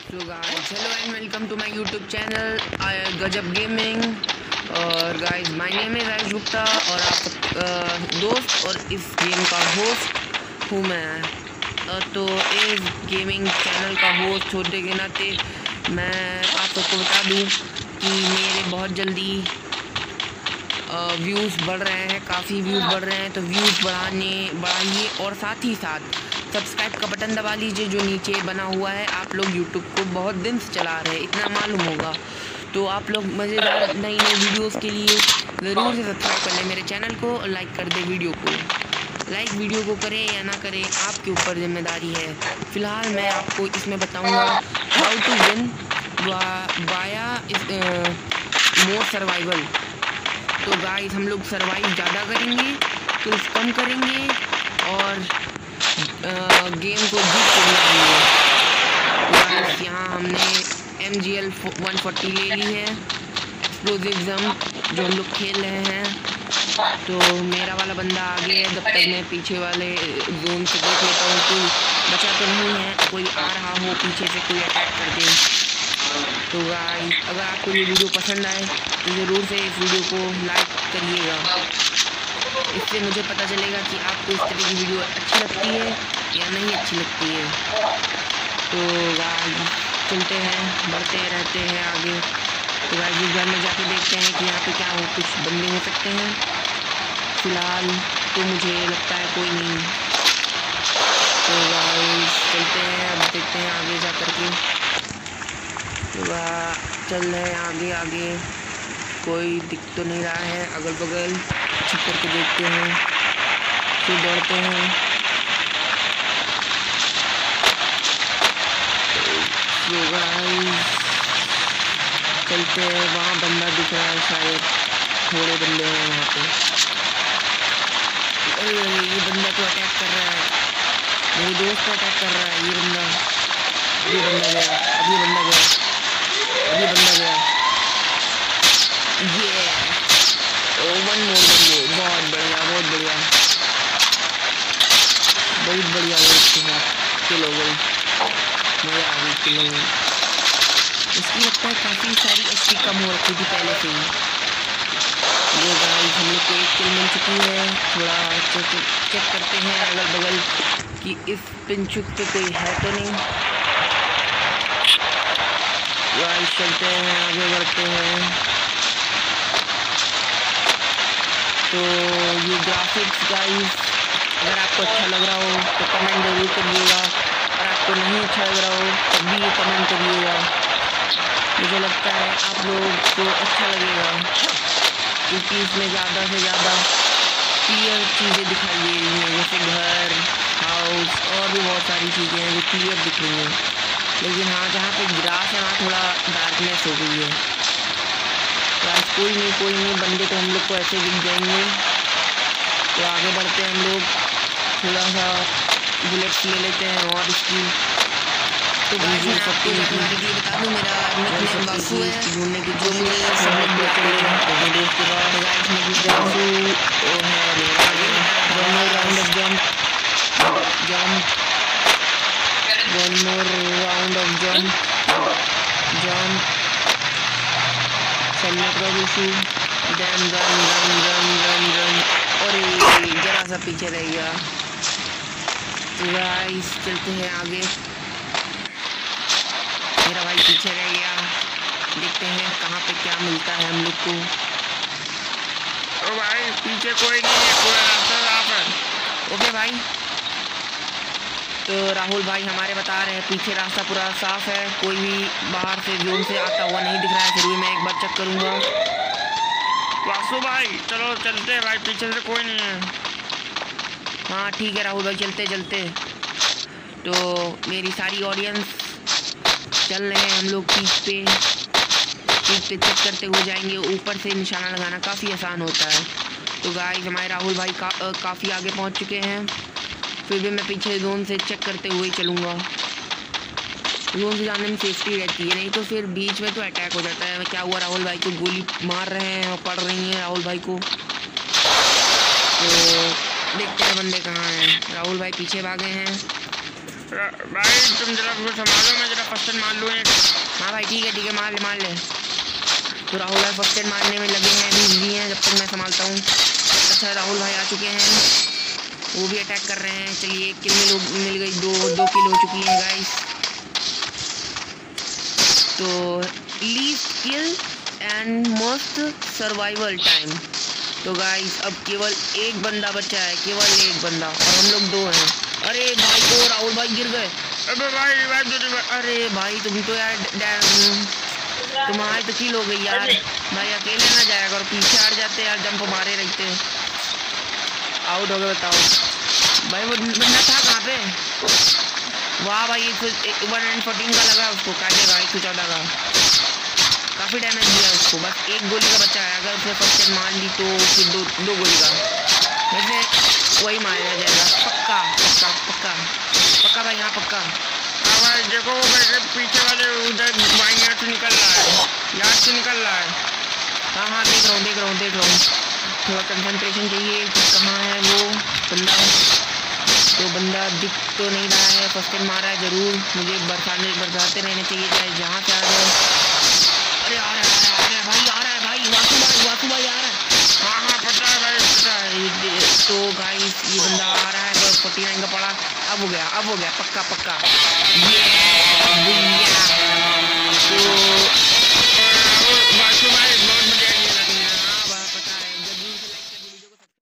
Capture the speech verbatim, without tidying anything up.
So guys hello and welcome to my YouTube channel Gajab gaming. और guys my name is Ayush Gupta और आप uh, दोस्त और इस गेम का होस्ट हूँ मैं। uh, तो इस गेमिंग चैनल का होस्ट होने के नाते मैं आप सबको बता दूँ कि मेरे बहुत जल्दी व्यूज़ uh, बढ़ रहे हैं, काफ़ी व्यूज़ बढ़ रहे हैं। तो व्यूज़ बढ़ाने बढ़ाइए और साथ ही साथ सब्सक्राइब का बटन दबा लीजिए जो नीचे बना हुआ है। आप लोग यूट्यूब को बहुत दिन से चला रहे हैं, इतना मालूम होगा। तो आप लोग मज़ेदार नई नई वीडियोस के लिए ज़रूर से सब्सक्राइब कर लें मेरे चैनल को और लाइक कर दें वीडियो को। लाइक वीडियो को करें या ना करें आपके ऊपर जिम्मेदारी है। फ़िलहाल मैं आपको इसमें बताऊंगा how to win via more survival. तो गाइस हम लोग सर्वाइव ज़्यादा करेंगे, किल्स कम करेंगे और गेम को जीत कर लाएंगे। तो यहाँ हमने M G L one forty ले ली है, एक्सप्लोजिव जंप जो हम लोग खेल रहे हैं। तो मेरा वाला बंदा आगे है, जब तक मैं पीछे वाले जोन से देख लेता हूँ कोई बचा तो नहीं है, कोई आ रहा हो पीछे से कोई अटैक कर दे। तो गाइस अगर आपको ये वीडियो पसंद आए तो ज़रूर से इस वीडियो को लाइक करिएगा, इससे मुझे पता चलेगा कि आपको इस तरह की वीडियो अच्छी लगती है या नहीं अच्छी लगती है। तो गाइस चलते हैं, बढ़ते रहते हैं आगे। तो गाइस इस घर में जाके देखते हैं कि यहाँ पे क्या हो, कुछ बंदे हो सकते हैं। फिलहाल तो मुझे लगता है कोई नहीं। तो गाइस चलते हैं, अब देखते हैं आगे जा कर के। तो चल रहे हैं आगे आगे, कोई दिख तो नहीं रहा है अगल बगल। छिप करके देखते हैं, फिर दौड़ते हैं। तो गाइस चलते हैं, वहाँ बंदा दिख रहा है शायद, थोड़े बंदे हैं वहाँ पे। अरे अरे ये बंदा तो अटैक कर रहा है, मेरे दोस्त को अटैक कर रहा है ये बंदा। अभी बंदा गया, अभी बंदा गया, अभी बंदा गया। ये ओ वन मोर वन मोर, बहुत बढ़िया बहुत बढ़िया बहुत बढ़िया। वो इसके साथ किल हो गई, मज़ा आ गई किल हो गई। इसकी लगता है काफ़ी सारी एच पी कम हो रखी थी पहले से ही। ये गाइस हम लोग को एक किल मिल चुकी है। थोड़ा चेक चेक करते हैं अगल बगल कि इस पिंचुक पे कोई है तो नहीं। गाइस चलते हैं, आगे बढ़ते हैं। तो ये ग्राफिक्स गाइस अगर आपको अच्छा लग रहा हो तो कमेंट ज़रूर करिएगा, और आपको नहीं अच्छा लग रहा हो तब भी ये कमेंट करिएगा। मुझे लगता है आप लोग को अच्छा लगेगा क्योंकि इसमें ज़्यादा से ज़्यादा क्लियर चीज़ें दिखाई दे रही हैं, जैसे घर, हाउस और भी बहुत सारी चीज़ें हैं जो क्लियर दिख रही हैं। लेकिन हाँ जहाँ पे ग्रास है वहाँ थोड़ा डार्कनेस हो गई है। बस कोई नहीं कोई नहीं, बंदे तो हम लोग को ऐसे दिख जाएंगे। तो आगे बढ़ते हैं हम लोग, थोड़ा सा बुलेट्स ले लेते हैं और इसकी तो गाइस मैं आपको जानकारी के लिए बता दूँ मेरा निकनेम बासु है, ढूंढने की जो मुझे सब लोग देखते हैं अपने दोस्त के बाद। तो गाइस निकनेम बासु वो है मेरा आगे one more round of jump jump one more round of jump jump इशू run run run run run run और जरा सा पीछे रह गया। तो गाइस चलते हैं आगे, मेरा भाई पीछे रह गया। देखते हैं कहाँ पे क्या मिलता है हम लोग को। ओ भाई पीछे कोई नहीं है, पूरा रास्ता साफ है। ओके भाई, तो राहुल भाई हमारे बता रहे हैं पीछे रास्ता पूरा साफ है, कोई भी बाहर से जोन से आता हुआ नहीं दिख रहा है। फिर भी मैं एक बार चेक करूँगा। वासु भाई चलो चलते हैं भाई, पीछे से कोई नहीं है। हाँ ठीक है राहुल भाई, चलते चलते। तो मेरी सारी ऑडियंस चल रहे हैं हम लोग पीछ पे पीछ पे चेक करते हुए जाएंगे। ऊपर से निशाना लगाना काफ़ी आसान होता है। तो गाइस हमारे राहुल भाई का, काफ़ी आगे पहुंच चुके हैं। फिर भी मैं पीछे जोन से चेक करते हुए चलूँगा। जोन से जाने में सेफ्टी रहती है, नहीं तो फिर बीच में तो अटैक हो जाता है। क्या हुआ, राहुल भाई को गोली मार रहे हैं और पड़ रही हैं राहुल भाई को। तो देखते हैं बंदे कहाँ हैं। राहुल भाई पीछे भागे हैं। भाई तुम जरा संभालो, मैं जरा फर्स्ट एड मार लूँ एक। हाँ भाई ठीक है ठीक है, मार ले मार ले। तो राहुल भाई फर्स्ट एड मारने में लगे हैं, अभी बिजी हैं, जब तक मैं संभालता हूँ। अच्छा राहुल भाई आ चुके हैं, वो भी अटैक कर रहे हैं। चलिए एक किल मिल मिल गई, दो दो किल हो चुकी हैं गाइस। तो least kill and most survival time. तो गाइस अब केवल एक बंदा बचा है, केवल एक बंदा, और हम लोग दो हैं। अरे भाई को राहुल भाई गिर गए। अबे भाई भाई अरे भाई तुम तो यार तुम्हारी तो किल हो गई यार। भाई अकेले ना जाया करो, पीछे हट जाते यार, जंप मारे रहते। आउट हो गए बताओ भाई। वो बंदा था कहाँ पे? वाह भाई वन एंड फोर्टीन का लगा उसको, काटेगा एक सौ चौदह का, काफ़ी डैमेज दिया उसको। बस एक गोली का बच्चा है, अगर उसने फर्स्ट एड मार ली तो फिर दो दो गोली का, वैसे वही मारा जाएगा पक्का पक्का पक्का पक्का भाई। हाँ पक्का। हाँ भाई देखो वैसे पीछे वाले उधर बाई यहाँ से निकल रहा है, यहाँ से निकल रहा है। हाँ हाँ देख रहा हूँ देख रहा हूँ देख रहा हूँ। थोड़ा कंसंट्रेशन चाहिए कि कहाँ है वो बंदा। तो बंदा दिख तो नहीं रहा है, फर्स्ट एड मारा है ज़रूर। मुझे बरसाने बरसाते रहने चाहिए, चाहे जहाँ से आ जाए। अरे आ रहा है आ रहा है भाई, आ रहा है भाई, वासु भाई वासु भाई आ रहा है। हाँ हाँ पता है भाई पता है। तो गाइस ये बंदा आ रहा है, बस फोर्टी नाइन का पड़ा। अब हो गया अब हो गया पक्का पक्का। ये तो